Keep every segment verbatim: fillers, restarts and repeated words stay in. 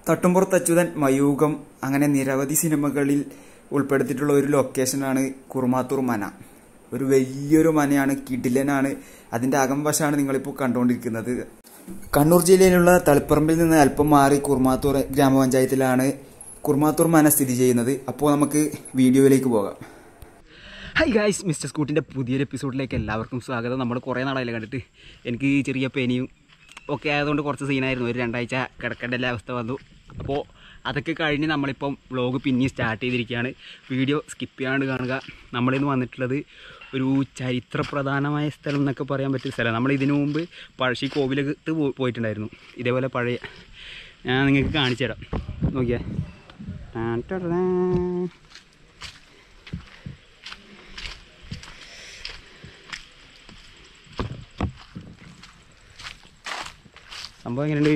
തട്ടുംപുറത്ത് അച്യുതൻ, മയൂഖം അങ്ങനെ നിരവധി സിനിമകളിൽ ഉൾപ്പെടുത്തിയിട്ടുള്ള ഒരു ലൊക്കേഷനാണ് കുറുമാത്തൂർ മന. ഒരു വലിയൊരു മനയാണ്, കിടിലനാണ്. അതിൻ്റെ അകംവശമാണ് നിങ്ങളിപ്പോൾ കണ്ടുകൊണ്ടിരിക്കുന്നത്. കണ്ണൂർ ജില്ലയിലുള്ള തളിപ്പറമ്പിൽ നിന്ന് അല്പം മാറി കുറുമാത്തൂർ ഗ്രാമപഞ്ചായത്തിലാണ് കുറുമാത്തൂർ മന സ്ഥിതി ചെയ്യുന്നത്. അപ്പോൾ നമുക്ക് വീഡിയോയിലേക്ക് പോകാം. ഹായ് ഗായ്സ്, മിസ്റ്റർ സ്കൂട്ടിൻ്റെ പുതിയൊരു എപ്പിസോഡിലേക്ക് എല്ലാവർക്കും സ്വാഗതം. നമ്മൾ കുറേ നാളായില്ല കണ്ടിട്ട്. എനിക്ക് ചെറിയ പെനിയും ഒക്കെ ആയതുകൊണ്ട് കുറച്ച് സീനായിരുന്നു. ഒരു രണ്ടാഴ്ച കിടക്കേണ്ട എല്ലാ അവസ്ഥ വന്നു. അപ്പോൾ അതൊക്കെ കഴിഞ്ഞ് നമ്മളിപ്പം വ്ളോഗ് പിന്നെയും സ്റ്റാർട്ട് ചെയ്തിരിക്കുകയാണ്. വീഡിയോ സ്കിപ്പ് ചെയ്യാണ്ട് കാണുക. നമ്മളിന്ന് വന്നിട്ടുള്ളത് ഒരു ചരിത്രപ്രധാനമായ സ്ഥലം എന്നൊക്കെ പറയാൻ പറ്റിയ സ്ഥലം. നമ്മൾ ഇതിനു മുമ്പ് പഴശ്ശി കോവിലകത്ത് പോയിട്ടുണ്ടായിരുന്നു. ഇതേപോലെ പഴയ ഞാൻ നിങ്ങൾക്ക് കാണിച്ചു തരാം. നോക്കിയേ, സംഭവം എങ്ങനെയുണ്ട്?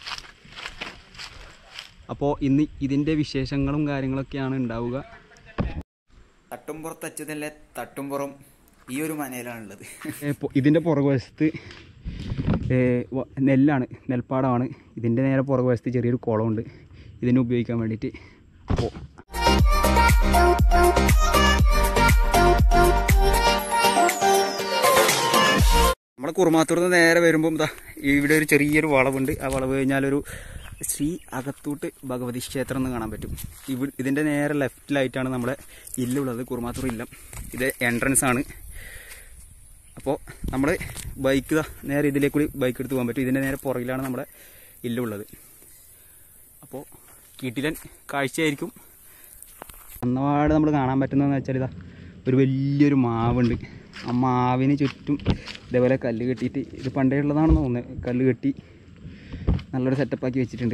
അപ്പോൾ ഇന്ന് ഇതിൻ്റെ വിശേഷങ്ങളും കാര്യങ്ങളൊക്കെയാണ് ഉണ്ടാവുക. തട്ടുംപുറത്ത് അച്യുതനിലെ തട്ടുംപുറം ഈ ഒരു മനയിലാണുള്ളത്. ഇതിൻ്റെ പുറകുവശത്ത് നെല്ലാണ്, നെൽപ്പാടമാണ്. ഇതിൻ്റെ നേരെ പുറകുവശത്ത് ചെറിയൊരു കുളമുണ്ട് ഇതിനെ ഉപയോഗിക്കാൻ വേണ്ടിയിട്ട്. അപ്പോൾ നമ്മുടെ കുറുമാത്തൂർ നിന്ന് നേരെ വരുമ്പം ഇതാ ഇവിടെ ഒരു ചെറിയൊരു വളവുണ്ട്. ആ വളവ് കഴിഞ്ഞാലൊരു ശ്രീ അകത്തൂട്ട് ഭഗവതി ക്ഷേത്രം എന്ന് കാണാൻ പറ്റും. ഇവ ഇതിൻ്റെ നേരെ ലെഫ്റ്റിലായിട്ടാണ് നമ്മളെ ഇല്ലുള്ളത്, കുറുമാത്തൂർ ഇല്ലം. ഇത് എൻട്രൻസ് ആണ്. അപ്പോൾ നമ്മൾ ബൈക്ക് നേരെ ഇതിലേക്ക് കൂടി ബൈക്ക് എടുത്ത് പോകാൻ പറ്റും. ഇതിൻ്റെ നേരെ പുറകിലാണ് നമ്മുടെ ഇല്ലുള്ളത്. അപ്പോൾ കിടിലൻ കാഴ്ചയായിരിക്കും. ഒന്നപാട് നമ്മൾ കാണാൻ പറ്റുന്നതെന്ന് വെച്ചാൽ ഇതാ ഒരു വലിയൊരു മാവുണ്ട്. ആ മാവിന് ചുറ്റും ഇതേപോലെ കല്ല് കെട്ടിയിട്ട്, ഇത് പണ്ടേ ഉള്ളതാണെന്ന് തോന്നുന്നത്, കല്ല് കെട്ടി നല്ലൊരു സെറ്റപ്പാക്കി വെച്ചിട്ടുണ്ട്.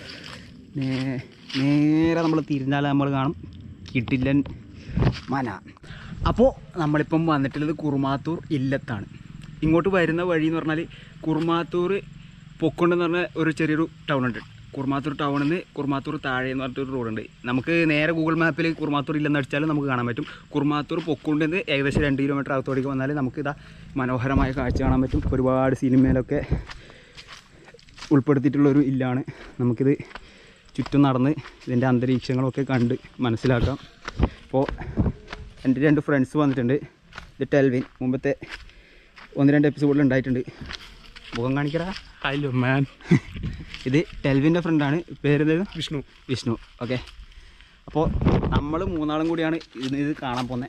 നേരെ നമ്മൾ തിരിഞ്ഞാൽ നമ്മൾ കാണും കിടിലൻ മന. അപ്പോൾ നമ്മളിപ്പം വന്നിട്ടുള്ളത് കുറുമാത്തൂർ ഇല്ലത്താണ്. ഇങ്ങോട്ട് വരുന്ന വഴി എന്ന് പറഞ്ഞാൽ കുറുമാത്തൂർ പൊക്കുണ്ടെന്ന് പറഞ്ഞ ഒരു ചെറിയൊരു ടൗൺ ഉണ്ട്. കുറുമാത്തൂർ ടൗണിൽ നിന്ന് കുറുമാത്തൂർ താഴെ എന്ന് പറഞ്ഞിട്ടൊരു റോഡുണ്ട്. നമുക്ക് നേരെ ഗൂഗിൾ മാപ്പിൽ കുറുമാത്തൂർ ഇല്ലെന്ന് അടിച്ചാലും നമുക്ക് കാണാൻ പറ്റും. കുറുമാത്തൂർ പൊക്കുണ്ടിൽ നിന്ന് ഏകദേശം രണ്ട് കിലോമീറ്റർ അകത്തോടേക്ക് വന്നാൽ നമുക്ക് ഇതാ മനോഹരമായ കാഴ്ച കാണാൻ പറ്റും. ഒരുപാട് സിനിമയിലൊക്കെ ഉൾപ്പെടുത്തിയിട്ടുള്ളൊരു ഇല്ലാണ്. നമുക്കിത് ചുറ്റും നടന്ന് ഇതിൻ്റെ അന്തരീക്ഷങ്ങളൊക്കെ കണ്ട് മനസ്സിലാക്കാം. അപ്പോൾ എൻ്റെ രണ്ട് ഫ്രണ്ട്സ് വന്നിട്ടുണ്ട്. ഇത് ടെൽവിൻ, മുമ്പത്തെ ഒന്ന് രണ്ട് എപ്പിസോഡിൽ ഉണ്ടായിട്ടുണ്ട്. മുഖം കാണിക്കടാ. ഹലോ മാൻ. ഇത് ടെൽവിൻ്റെ ഫ്രണ്ടാണ്. പേര് വിഷ്ണു. വിഷ്ണു ഓക്കെ. അപ്പോൾ നമ്മൾ മൂന്നാളും കൂടിയാണ് ഇത് ഇത് കാണാൻ പോകുന്നത്.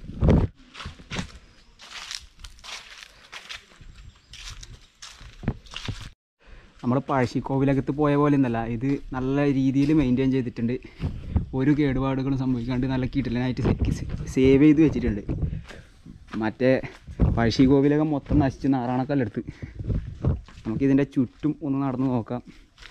നമ്മൾ പഴശ്ശി കോവിലകത്ത് പോയ പോലെ ഒന്നല്ല, ഇത് നല്ല രീതിയിൽ മെയിൻറ്റെയിൻ ചെയ്തിട്ടുണ്ട്. ഒരു കേടുപാടുകളും സംഭവിക്കാണ്ട് നല്ല കിടിലനായിട്ട് സേവ് ചെയ്ത് വെച്ചിട്ടുണ്ട്. മറ്റേ പഴശ്ശി കോവിലകം മൊത്തം നശിച്ച് നാറാണക്കല്ലെടുത്ത്. നമുക്കിതിൻ്റെ ചുറ്റും ഒന്ന് നടന്ന് നോക്കാം.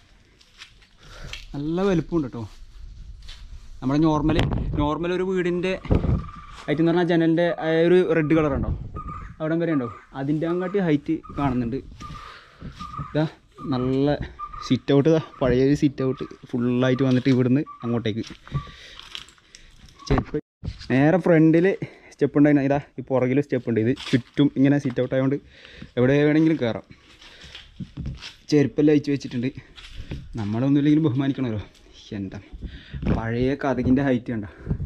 നല്ല വലുപ്പമുണ്ട് കേട്ടോ. നമ്മുടെ നോർമൽ നോർമൽ ഒരു വീടിൻ്റെ ഹൈറ്റ് എന്ന് പറഞ്ഞാൽ ജനലിൻ്റെ ഒരു റെഡ് കളറുണ്ടോ, അവിടം വരെ ഉണ്ടോ, അതിൻ്റെ അങ്ങോട്ട് ഹൈറ്റ് കാണുന്നുണ്ട്. ഇതാ നല്ല സിറ്റ് ഔട്ട്, പഴയൊരു സിറ്റ് ഔട്ട് ഫുള്ളായിട്ട് വന്നിട്ട് ഇവിടുന്ന് അങ്ങോട്ടേക്ക് ചെരുപ്പ് നേരെ ഫ്രണ്ടിൽ സ്റ്റെപ്പ് ഉണ്ടായിരുന്നു. ഇതാ ഈ പുറകിൽ സ്റ്റെപ്പ് ഉണ്ട്. ഇത് ചുറ്റും ഇങ്ങനെ സിറ്റ് ഔട്ട് ആയതുകൊണ്ട് എവിടെ വേണമെങ്കിലും കയറാം. ചെരുപ്പെല്ലാം അയച്ചു വെച്ചിട്ടുണ്ട്. നമ്മളൊന്നുമില്ലെങ്കിലും ബഹുമാനിക്കണമല്ലോ. എന്താ പഴയ കഥകിൻ്റെ ഹൈറ്റ് കണ്ട.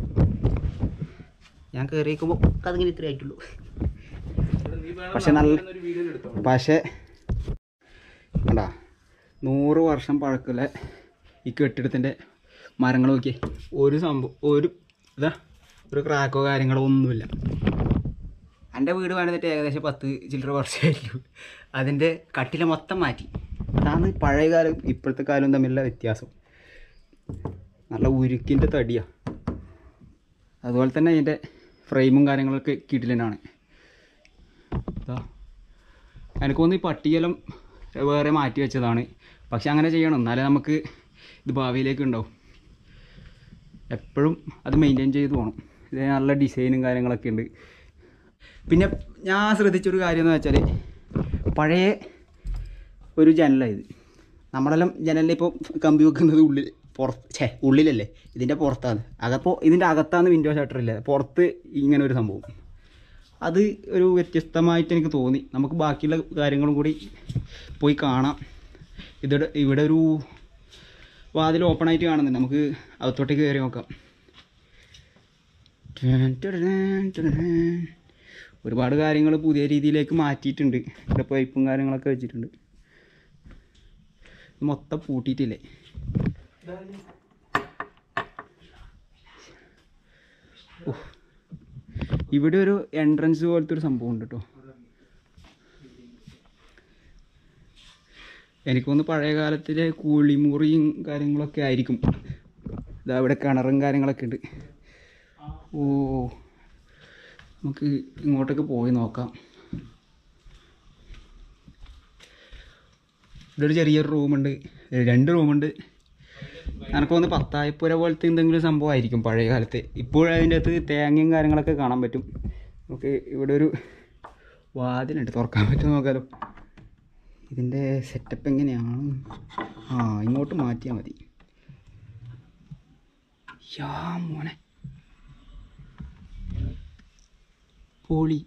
ഞാൻ കയറിയേക്കുമ്പോൾ കഥകിന് ഇത്രേ ആയിട്ടുള്ളൂ. പക്ഷെ നല്ല പക്ഷേ കണ്ട നൂറ് വർഷം പഴക്കമുള്ള ഈ കെട്ടിടത്തിൻ്റെ മരങ്ങൾ നോക്കിയേ. ഒരു സംഭവം ഒരു ഇതാ ഒരു ക്രാക്കോ കാര്യങ്ങളോ ഒന്നുമില്ല. എൻ്റെ വീട് വേണമെന്നിട്ട് ഏകദേശം പത്ത് ചില്ലറ വർഷമായിട്ടുള്ളൂ. അതിൻ്റെ കട്ടില മൊത്തം മാറ്റി. അതാണ് പഴയ കാലം ഇപ്പോഴത്തെ കാലവും തമ്മിലുള്ള വ്യത്യാസം. നല്ല ഉരുക്കിൻ്റെ തടിയാണ്. അതുപോലെ തന്നെ അതിൻ്റെ ഫ്രെയിമും കാര്യങ്ങളൊക്കെ കിടിലനാണ്. ഇതാ എനിക്ക് തോന്നുന്നു ഈ പട്ടികയെല്ലാം വേറെ മാറ്റി വെച്ചതാണ്. പക്ഷെ അങ്ങനെ ചെയ്യണം, എന്നാലേ നമുക്ക് ഇത് ഭാവിയിലേക്ക് ഉണ്ടാവും. എപ്പോഴും അത് മെയിൻറ്റെയിൻ ചെയ്ത് പോകണം. ഇത് നല്ല ഡിസൈനും കാര്യങ്ങളൊക്കെ ഉണ്ട്. പിന്നെ ഞാൻ ശ്രദ്ധിച്ചൊരു കാര്യം എന്ന് വെച്ചാൽ പഴയ ഒരു ജനലായത്. നമ്മളെല്ലാം ജനലിപ്പോൾ കമ്പി വെക്കുന്നത് ഉള്ളിൽ പുറത്ത് ഛേ ഉള്ളിലല്ലേ, ഇതിൻ്റെ പുറത്താണ്. അകപ്പോൾ ഇതിൻ്റെ അകത്താണ് വിൻഡോ ഷട്ടറില്ല, പുറത്ത് ഇങ്ങനെ ഒരു സംഭവം. അത് ഒരു വ്യത്യസ്തമായിട്ട് എനിക്ക് തോന്നി. നമുക്ക് ബാക്കിയുള്ള കാര്യങ്ങളും കൂടി പോയി കാണാം. ഇവിടെ ഇവിടെ ഒരു വാതിൽ ഓപ്പൺ ആയിട്ട് കാണുന്നുണ്ട്. നമുക്ക് അകത്തോട്ടേക്ക് കയറി നോക്കാം. ഒരുപാട് കാര്യങ്ങൾ പുതിയ രീതിയിലേക്ക് മാറ്റിയിട്ടുണ്ട്. ഇവിടെ പൈപ്പും കാര്യങ്ങളൊക്കെ വെച്ചിട്ടുണ്ട്. മൊത്തം പൂട്ടിയിട്ടില്ലേ. ഇവിടെ ഒരു എൻട്രൻസ് പോലത്തെ ഒരു സംഭവം ഉണ്ട് കേട്ടോ. എനിക്കൊന്ന് പഴയ കാലത്തിലെ കുളിമുറിയും കാര്യങ്ങളൊക്കെ ആയിരിക്കും. ഇതാ ഇവിടെ കിണറും കാര്യങ്ങളൊക്കെ ഉണ്ട്. ഓ, നമുക്ക് ഇങ്ങോട്ടൊക്കെ പോയി നോക്കാം. ഇവിടെ ഒരു ചെറിയൊരു റൂമുണ്ട്, രണ്ട് റൂമുണ്ട്. എനിക്കൊന്ന് പത്തായപ്പുര പോലത്തെ എന്തെങ്കിലും സംഭവമായിരിക്കും പഴയ കാലത്ത്. ഇപ്പോഴും അതിൻ്റെ അകത്ത് തേങ്ങയും കാര്യങ്ങളൊക്കെ കാണാൻ പറ്റും. നമുക്ക് ഇവിടെ ഒരു വാതിലുണ്ട്, തുറക്കാൻ പറ്റുമോ നോക്കാലോ. ഇതിൻ്റെ സെറ്റപ്പ് എങ്ങനെയാണ്? ആ, ഇങ്ങോട്ട് മാറ്റിയാൽ മതി. യാ മോനെ, പൊളി.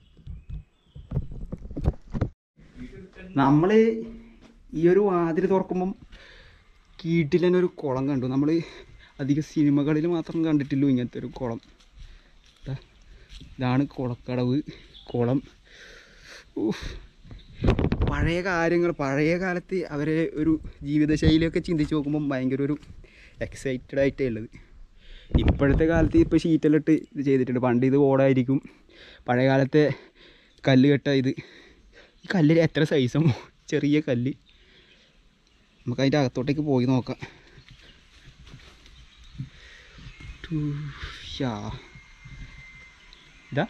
നമ്മൾ ഈ ഒരു വാതിൽ തുറക്കുമ്പം കീട്ടിൽ തന്നെ ഒരു കുളം കണ്ടു. നമ്മൾ അധികം സിനിമകളിൽ മാത്രം കണ്ടിട്ടില്ലൂ ഇങ്ങനത്തെ ഒരു കുളം. ഇതാണ് കുളക്കടവ് കുളം. പഴയ കാര്യങ്ങൾ, പഴയ കാലത്ത് അവരെ ഒരു ജീവിതശൈലിയൊക്കെ ചിന്തിച്ച് നോക്കുമ്പം ഭയങ്കര ഒരു എക്സൈറ്റഡ് ആയിട്ടേ ഉള്ളത്. ഇപ്പോഴത്തെ കാലത്ത് ഇപ്പോൾ ഷീറ്റെല്ലാം ഇത് ചെയ്തിട്ടുണ്ട്. പണ്ട് ഇത് ഓടായിരിക്കും. പഴയ കാലത്തെ കല്ല് കെട്ട ഇത്. ഈ കല്ല് എത്ര സൈസും, ചെറിയ കല്ല്. നമുക്ക് അതിൻ്റെ അകത്തോട്ടേക്ക് പോയി നോക്കാം. ഇതാ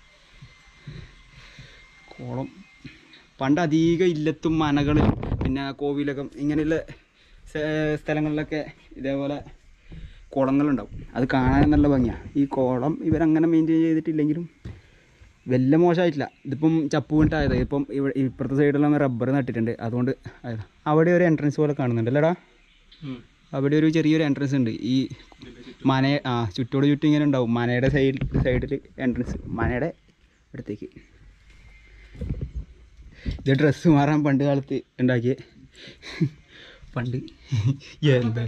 കുളം. പണ്ട് അധികം ഇല്ലത്തും മനകളിലും പിന്നെ കോവിലകം ഇങ്ങനെയുള്ള സ്ഥലങ്ങളിലൊക്കെ ഇതേപോലെ കുളങ്ങളുണ്ടാവും. അത് കാണാൻ നല്ല ഭംഗിയാണ്. ഈ കുളം ഇവരങ്ങനെ മെയിൻറ്റെയിൻ ചെയ്തിട്ടില്ലെങ്കിലും വലിയ മോശമായിട്ടില്ല. ഇതിപ്പം ചപ്പ് വീണിട്ടായത്. ഇപ്പം ഇവിടെ ഇപ്പുറത്തെ സൈഡിലുള്ള റബ്ബർ നട്ടിട്ടുണ്ട്, അതുകൊണ്ട് അവിടെ ഒരു എൻട്രൻസ് പോലെ കാണുന്നുണ്ട് അല്ലേടാ. അവിടെ ഒരു ചെറിയൊരു എൻട്രൻസ് ഉണ്ട്. ഈ മന ആ ചുറ്റോട് ചുറ്റും ഇങ്ങനെ ഉണ്ടാവും. മനയുടെ സൈഡ് സൈഡിൽ എൻട്രൻസ്, മനയുടെ അടുത്തേക്ക്. ഇത് ഡ്രസ്സ് മാറാൻ പണ്ട് കാലത്ത് ഉണ്ടാക്കിയ പണ്ട് എന്താ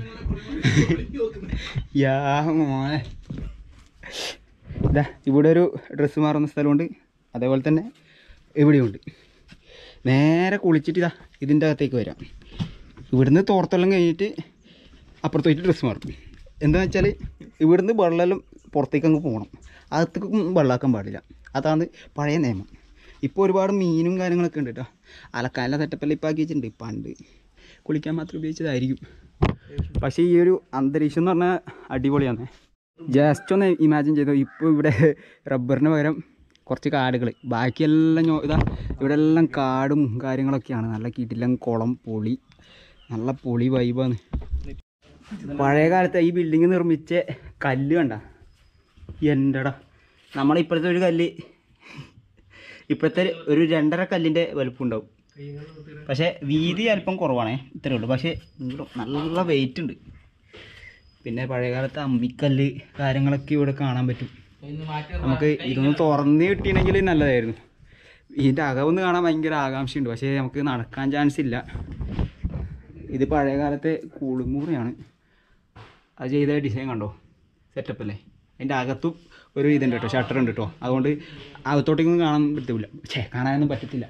യാ മോനെ. ഇതാ ഇവിടെ ഒരു ഡ്രസ്സ് മാറുന്ന സ്ഥലമുണ്ട്, അതേപോലെ തന്നെ ഇവിടെയുണ്ട്. നേരെ കുളിച്ചിട്ട് ഇതാ ഇതിൻ്റെ അകത്തേക്ക് വരാം. ഇവിടുന്ന് തോർത്തെല്ലാം കഴിഞ്ഞിട്ട് അപ്പുറത്ത് പോയിട്ട് ഡ്രസ്സ് മാറും. എന്താണെന്ന് വെച്ചാൽ ഇവിടുന്ന് വെള്ളമെല്ലാം പുറത്തേക്ക് അങ്ങ് പോകണം, അകത്തേക്ക് വെള്ളമാക്കാൻ പാടില്ല. അതാണ് പഴയ നിയമം. ഇപ്പോൾ ഒരുപാട് മീനും കാര്യങ്ങളൊക്കെ ഉണ്ട് കേട്ടോ. അലക്കാനുള്ള സെറ്റപ്പെല്ലാം ഇപ്പോൾ ആക്കി വെച്ചിട്ടുണ്ട്. പണ്ട് കുളിക്കാൻ മാത്രം ഉപയോഗിച്ചതായിരിക്കും. പക്ഷേ ഈ ഒരു അന്തരീക്ഷം എന്ന് പറഞ്ഞാൽ അടിപൊളിയാണ്. ജസ്റ്റ് ഒന്ന് ഇമാജിൻ ചെയ്തോ, ഇപ്പോൾ ഇവിടെ റബ്ബറിന് പകരം കുറച്ച് കാടുകൾ, ബാക്കിയെല്ലാം ഇതാ ഇവിടെ എല്ലാം കാടും കാര്യങ്ങളൊക്കെയാണ്. നല്ല കിടിലൻ കുളം, പൊളി, നല്ല പൊളി വൈബാണ്. പഴയ കാലത്ത് ഈ ബിൽഡിങ് നിർമ്മിച്ച കല്ല് കണ്ട എൻ്റെടാ. നമ്മളിപ്പോഴത്തെ ഒരു കല്ല് ഇപ്പോഴത്തെ ഒരു രണ്ടര കല്ലിൻ്റെ വലുപ്പം ഉണ്ടാവും. പക്ഷേ വീതി അല്പം കുറവാണേ, ഇത്രയേ ഉള്ളൂ. പക്ഷേ നല്ല വെയിറ്റ് ഉണ്ട്. പിന്നെ പഴയകാലത്ത് അമ്മിക്കല്ല് കാര്യങ്ങളൊക്കെ ഇവിടെ കാണാൻ പറ്റും. നമുക്ക് ഇതൊന്ന് തുറന്ന് കിട്ടിയിട്ടുണ്ടെങ്കിൽ നല്ലതായിരുന്നു. ഇതിൻ്റെ അകമൊന്ന് കാണാൻ ഭയങ്കര ആകാംക്ഷയുണ്ട്, പക്ഷേ നമുക്ക് നടക്കാൻ ചാൻസ് ഇല്ല. ഇത് പഴയകാലത്തെ കുളിമുറിയാണ്. അത് ചെയ്ത ഡിസൈൻ കണ്ടോ, സെറ്റപ്പ് അല്ലേ. അതിൻ്റെ അകത്തും ഒരു ഇതുണ്ട് കേട്ടോ, ഷട്ടർ ഉണ്ട് കേട്ടോ. അതുകൊണ്ട് അകത്തോട്ടേക്കൊന്നും കാണാൻ പറ്റില്ല, ഛേ കാണാനൊന്നും പറ്റത്തില്ല.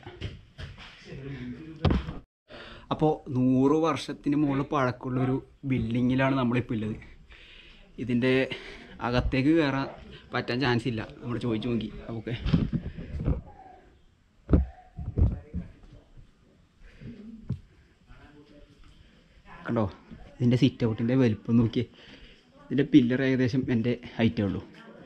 അപ്പോൾ നൂറ് വർഷത്തിന് മുകളിൽ പഴക്കമുള്ളൊരു ബിൽഡിങ്ങിലാണ് നമ്മളിപ്പോൾ ഉള്ളത്. ഇതിൻ്റെ അകത്തേക്ക് കയറാൻ പറ്റാൻ ചാൻസ് ഇല്ല. നമ്മൾ ചോദിച്ചു നോക്കി. ഓക്കെ, കണ്ടോ ഇതിൻ്റെ സിറ്റ് ഔട്ടിൻ്റെ വലിപ്പം നോക്കിയേ. ഇതിൻ്റെ പില്ലർ ഏകദേശം എൻ്റെ ഹൈറ്റേ ഉള്ളൂ.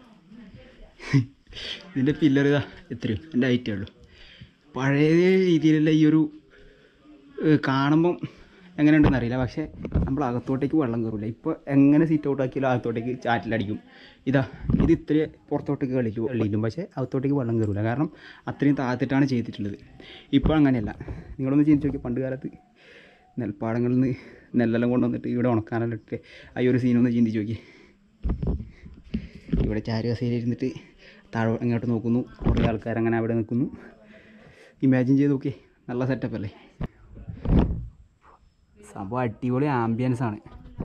ഇതിൻ്റെ പില്ലർ ഇതാ എത്രയോ എൻ്റെ ഹൈറ്റേ ഉള്ളൂ. പഴയ രീതിയിലുള്ള ഈ ഒരു കാണുമ്പം എങ്ങനെയുണ്ടെന്ന് അറിയില്ല, പക്ഷേ നമ്മൾ അകത്തോട്ടേക്ക് വെള്ളം കയറില്ല. ഇപ്പോൾ എങ്ങനെ സീറ്റ് ഔട്ട് ആക്കിയാലും അകത്തോട്ടേക്ക് ചാറ്റിലടിക്കും. ഇതാ ഇത് ഇത്രയും പുറത്തോട്ടേക്ക് കളിക്കും കളിയിലും, പക്ഷേ അകത്തോട്ടേക്ക് വെള്ളം കയറില്ല. കാരണം അത്രയും താഴ്ത്തിട്ടാണ് ചെയ്തിട്ടുള്ളത്. ഇപ്പോൾ അങ്ങനെയല്ല. നിങ്ങളൊന്ന് ചിന്തിച്ച് നോക്കി, പണ്ട് കാലത്ത് നെൽപ്പാടങ്ങളിൽ നിന്ന് നെല്ലെല്ലാം കൊണ്ടുവന്നിട്ട് ഇവിടെ ഉണക്കാനെല്ലാം ഇട്ട് ആ ഒരു സീനൊന്ന് ചിന്തിച്ച് നോക്കി. ഇവിടെ ചാരു കസേരയിൽ ഇരുന്നിട്ട് താഴെ ഇങ്ങോട്ട് നോക്കുന്നു, കുറേ ആൾക്കാരങ്ങനെ അവിടെ നിൽക്കുന്നു. ഇമാജിൻ ചെയ്ത് നോക്കി, നല്ല സെറ്റപ്പ് അല്ലേ. സംഭവം അടിപൊളി ആംബിയൻസ് ആണ്.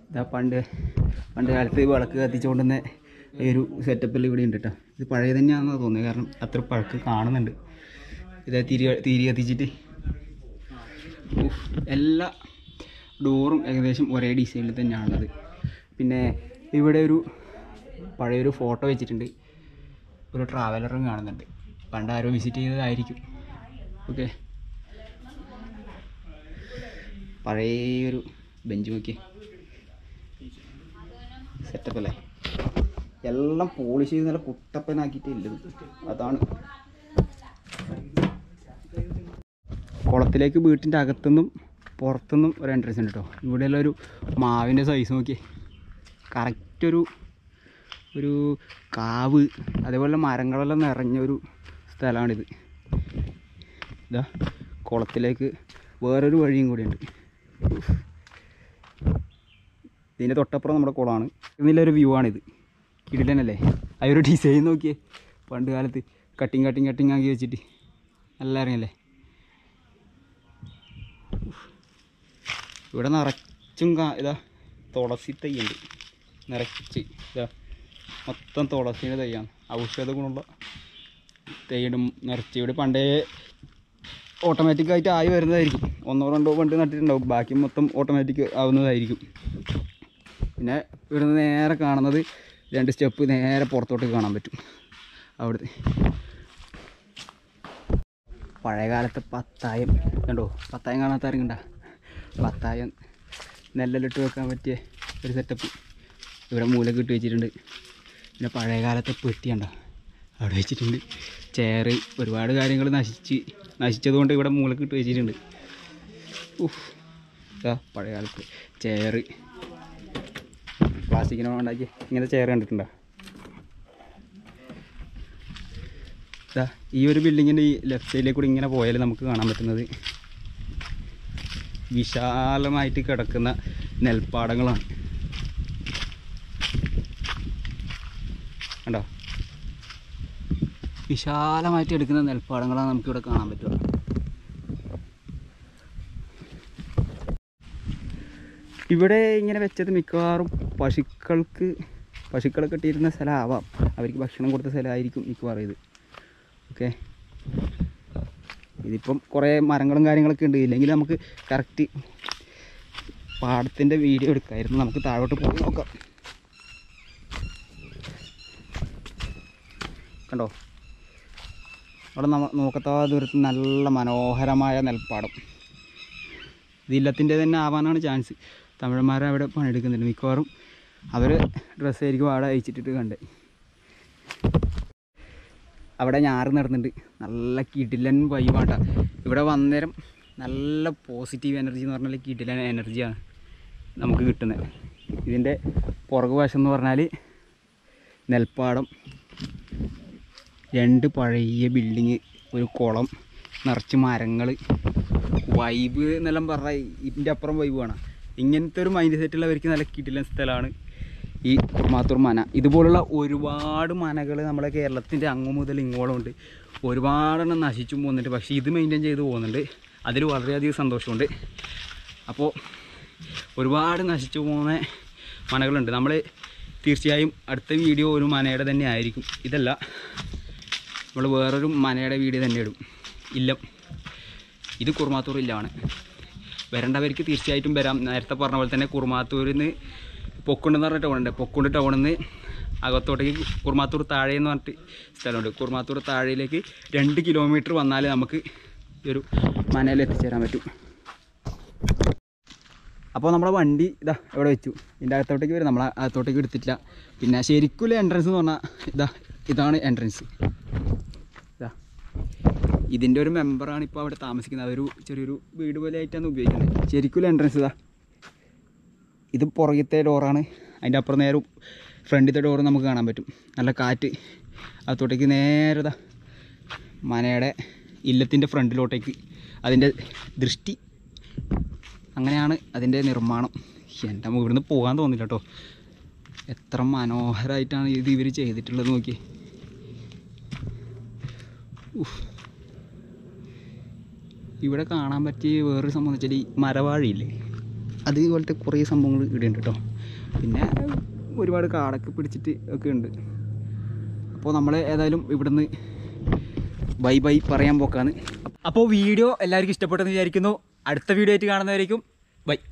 ഇതാ പണ്ട് പണ്ട് കാലത്ത് വിളക്ക് കത്തിച്ചുകൊണ്ടുവന്ന ഒരു സെറ്റപ്പിൽ ഇവിടെ ഉണ്ട് കേട്ടോ. ഇത് പഴയ തന്നെയാണെന്ന് തോന്നുന്നത്, കാരണം അത്ര പഴക്ക് കാണുന്നുണ്ട്. ഇതാ തിരി തിരി കത്തിച്ചിട്ട് എല്ലാ ഡോറും ഏകദേശം ഒരേ ഡിസൈനിൽ തന്നെയാണുള്ളത്. പിന്നെ ഇവിടെ ഒരു പഴയൊരു ഫോട്ടോ വെച്ചിട്ടുണ്ട്, ഒരു ട്രാവലറും കാണുന്നുണ്ട്. പണ്ട് ആരോ വിസിറ്റ് ചെയ്തതായിരിക്കും. ഓക്കെ, പഴയൊരു ബെഞ്ച് നോക്കി സെറ്റപ്പ് അല്ലേ. എല്ലാം പോളിഷ് ചെയ്ത് നല്ല കുട്ടപ്പനാക്കിയിട്ടേ ഇല്ലത്. അതാണ് കുളത്തിലേക്ക് വീട്ടിൻ്റെ അകത്തുനിന്നും പുറത്തുനിന്നും ഒരു എൻട്രൻസ് ഉണ്ട് കേട്ടോ. ഇവിടെയുള്ള ഒരു മാവിൻ്റെ സൈസ് നോക്കി, കറക്റ്റ് ഒരു ഒരു കാവ്, അതേപോലെ മരങ്ങളെല്ലാം നിറഞ്ഞൊരു സ്ഥലമാണിത്. ഇതാ കുളത്തിലേക്ക് വേറൊരു വഴിയും കൂടിയുണ്ട്. ഇതിൻ്റെ തൊട്ടപ്പുറം നമ്മുടെ കുളമാണ്. ഇതിലൊരു വ്യൂ ആണിത്. കിടിലനല്ലേ ആ ഒരു ഡിസൈൻ നോക്കിയേ, പണ്ട് കാലത്ത് കട്ടിങ് കട്ടിങ് കട്ടിങ് ആക്കി വെച്ചിട്ട് നല്ല അറിയല്ലേ. ഇവിടെ നിറച്ചും കാ ഇതാ തുളസി തൈയുണ്ട്, നിറച്ച് ഇതാ മൊത്തം തുളസിയുടെ തൈയാണ്. ഔഷധ ഗുണമുള്ള തൈയിടും നിറച്ച്. ഇവിടെ പണ്ടേ ഓട്ടോമാറ്റിക്കായിട്ട് ആയി വരുന്നതായിരിക്കും. ഒന്നോ രണ്ടോ പണ്ട് നട്ടിട്ടുണ്ടാവും, ബാക്കി മൊത്തം ഓട്ടോമാറ്റിക് ആവുന്നതായിരിക്കും. പിന്നെ ഇവിടുന്ന് നേരെ കാണുന്നത് രണ്ട് സ്റ്റെപ്പ് നേരെ പുറത്തോട്ട് കാണാൻ പറ്റും. അവിടുത്തെ പഴയകാലത്തെ പത്തായം കണ്ടോ, പത്തായം കാണാത്ത ആരെങ്കിണ്ട. പത്തായം നെല്ലെല്ലിട്ട് വെക്കാൻ പറ്റിയ ഒരു സെറ്റപ്പ് ഇവിടെ മൂലക്ക് ഇട്ട് വെച്ചിട്ടുണ്ട്. പിന്നെ പഴയകാലത്തെ പെട്ടി കണ്ടോ അവിടെ വെച്ചിട്ടുണ്ട്. ചെയറ്, ഒരുപാട് കാര്യങ്ങൾ നശിച്ച് നശിച്ചതുകൊണ്ട് ഇവിടെ മൂലക്ക് ഇട്ട് വെച്ചിട്ടുണ്ട്. ഉഫ്, ഇതാ പഴയകാലത്ത് ചെയറ്, പ്ലാസ്റ്റിക്കിനെ ഉണ്ടാക്കി ഇങ്ങനത്തെ ചെയർ കണ്ടിട്ടുണ്ടോ? ഇതാ ഈ ഒരു ബിൽഡിങ്ങിൻ്റെ ഈ ലെഫ്റ്റ് സൈഡിലേക്ക് കൂടി ഇങ്ങനെ പോയാൽ നമുക്ക് കാണാൻ പറ്റുന്നത് വിശാലമായിട്ട് കിടക്കുന്ന നെൽപ്പാടങ്ങളാണ്. കണ്ടോ, വിശാലമായിട്ട് എടുക്കുന്ന നെൽപ്പാടങ്ങളാണ് നമുക്കിവിടെ കാണാൻ പറ്റുക. ഇവിടെ ഇങ്ങനെ വെച്ചത് മിക്കവാറും പശുക്കൾക്ക് പശുക്കളെ കെട്ടിയിരുന്ന സ്ഥലമാവാം, അവർക്ക് ഭക്ഷണം കൊടുത്ത സ്ഥലമായിരിക്കും മിക്കവാറും ഇത്. ഓക്കെ, ഇതിപ്പം കുറേ മരങ്ങളും കാര്യങ്ങളൊക്കെ ഉണ്ട്. ഇല്ലെങ്കിൽ നമുക്ക് കറക്റ്റ് പാടത്തിൻ്റെ വീഡിയോ എടുക്കാമായിരുന്നു. നമുക്ക് താഴോട്ട് പോയി നോക്കാം. കണ്ടോ, അവിടെ നമ്മ നോക്കത്താ ദൂരത്ത് നല്ല മനോഹരമായ നെൽപ്പാടം. ഇത് ഇല്ലത്തിൻ്റെ തന്നെ ആവാനാണ് ചാൻസ്. തമിഴന്മാരെ അവിടെ പണിയെടുക്കുന്നുണ്ട്. മിക്കവാറും അവർ ഡ്രസ്സായിരിക്കും അവിടെ അയച്ചിട്ടിട്ട് കണ്ടേ. അവിടെ ഞാറ് നടന്നുണ്ട്. നല്ല കിടിലൻ വൈബാട്ടാ. ഇവിടെ വന്നേരം നല്ല പോസിറ്റീവ് എനർജി എന്ന് പറഞ്ഞാൽ കിടിലൻ എനർജിയാണ് നമുക്ക് കിട്ടുന്നത്. ഇതിൻ്റെ പുറകു വശം എന്ന് പറഞ്ഞാൽ നെൽപ്പാടം, രണ്ട് പഴയ ബിൽഡിങ്, ഒരു കുളം, നിറച്ച് മരങ്ങൾ, വൈബ് എന്നെല്ലാം പറഞ്ഞാൽ ഇതിൻ്റെ അപ്പുറം വൈബ് വേണം. ഇങ്ങനത്തെ ഒരു മൈൻഡ് സെറ്റുള്ളവർക്ക് നല്ല കിടിലൻ സ്ഥലമാണ് ഈ കുറുമാത്തൂർ മന. ഇതുപോലുള്ള ഒരുപാട് മനകൾ നമ്മുടെ കേരളത്തിൻ്റെ അങ്ങ് മുതൽ ഇങ്ങോളം ഉണ്ട്. ഒരുപാടെണ്ണം നശിച്ചു പോകുന്നുണ്ട്, പക്ഷേ ഇത് മെയിൻറ്റെയിൻ ചെയ്ത് പോകുന്നുണ്ട്. അതിൽ വളരെയധികം സന്തോഷമുണ്ട്. അപ്പോൾ ഒരുപാട് നശിച്ചു പോകുന്ന മനകളുണ്ട്. നമ്മൾ തീർച്ചയായും അടുത്ത വീഡിയോ ഒരു മനയുടെ തന്നെ ആയിരിക്കും. ഇതല്ല, നമ്മൾ വേറൊരു മനയുടെ വീഡിയോ തന്നെ ഇടും. ഇല്ലം, ഇത് കുറുമാത്തൂർ ഇല്ലമാണ്. വരേണ്ടവർക്ക് തീർച്ചയായിട്ടും വരാം. നേരത്തെ പറഞ്ഞ പോലെ തന്നെ കുറുമാത്തൂരിൽ നിന്ന് പൊക്കുണ്ടെന്ന് പറഞ്ഞ ടൗണുണ്ട്. പൊക്കുണ്ട് ടൗണിൽ നിന്ന് അകത്തോട്ടേക്ക് കുറുമാത്തൂർ താഴെ എന്ന് പറഞ്ഞിട്ട് സ്ഥലമുണ്ട്. കുറുമാത്തൂർ താഴേലേക്ക് രണ്ട് കിലോമീറ്റർ വന്നാൽ നമുക്ക് ഈ ഒരു മനയിൽ എത്തിച്ചേരാൻ പറ്റും. അപ്പോൾ നമ്മുടെ വണ്ടി ഇതാ ഇവിടെ വെച്ചു. ഇതിൻ്റെ അകത്തോട്ടേക്ക് വരും. നമ്മൾ അകത്തോട്ടേക്ക് എടുത്തിട്ടില്ല. പിന്നെ ശരിക്കുള്ള എൻട്രൻസ് എന്ന് പറഞ്ഞാൽ ഇതാ ഇതാണ് എൻട്രൻസ്. ഇതാ ഇതിൻ്റെ ഒരു മെമ്പറാണ് ഇപ്പോൾ അവിടെ താമസിക്കുന്നത്. അതൊരു ചെറിയൊരു വീട് പോലെ ആയിട്ടാണ് ഉപയോഗിക്കുന്നത്. ശരിക്കുള്ള എൻട്രൻസ് ഇതാ ഇത് പുറകത്തെ ഡോറാണ്. അതിൻ്റെ അപ്പുറം നേരെ ഫ്രണ്ടിലത്തെ ഡോറ് നമുക്ക് കാണാൻ പറ്റും. നല്ല കാറ്റ് അകത്തോട്ടേക്ക് നേരെ ഇതാ മനയുടെ ഇല്ലത്തിൻ്റെ ഫ്രണ്ടിലോട്ടേക്ക് അതിൻ്റെ ദൃഷ്ടി. അങ്ങനെയാണ് അതിൻ്റെ നിർമ്മാണം. എൻ്റെ ഇവിടുന്ന് പോകാൻ തോന്നില്ല കേട്ടോ. എത്ര മനോഹരമായിട്ടാണ് ഇത് ഇവർ ചെയ്തിട്ടുള്ളത് നോക്കി. ഇവിടെ കാണാൻ പറ്റിയ വേറൊരു സംഭവം എന്ന് വെച്ചാൽ ഈ മരവാഴിയില്ലേ, അതുപോലത്തെ കുറേ സംഭവങ്ങൾ ഇവിടെ ഉണ്ട് കേട്ടോ. പിന്നെ ഒരുപാട് കാടൊക്കെ പിടിച്ചിട്ട് ഒക്കെ ഉണ്ട്. അപ്പോൾ നമ്മൾ ഏതായാലും ഇവിടുന്ന് ബൈ ബൈ പറയാൻ പോക്കാണ്. അപ്പോൾ വീഡിയോ എല്ലാവർക്കും ഇഷ്ടപ്പെട്ടെന്ന് വിചാരിക്കുന്നു. അടുത്ത വീഡിയോ ആയിട്ട് കാണുന്നവരേക്കും ബൈ.